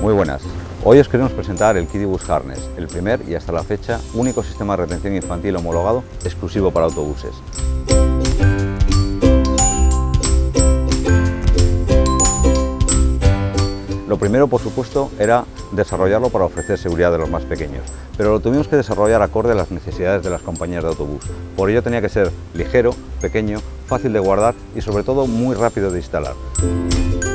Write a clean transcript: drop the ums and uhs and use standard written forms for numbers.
Muy buenas. Hoy os queremos presentar el Kidibus Harness, el primer y hasta la fecha único sistema de retención infantil homologado exclusivo para autobuses. Lo primero, por supuesto, era desarrollarlo para ofrecer seguridad de los más pequeños, pero lo tuvimos que desarrollar acorde a las necesidades de las compañías de autobús. Por ello tenía que ser ligero, pequeño, fácil de guardar y sobre todo muy rápido de instalar.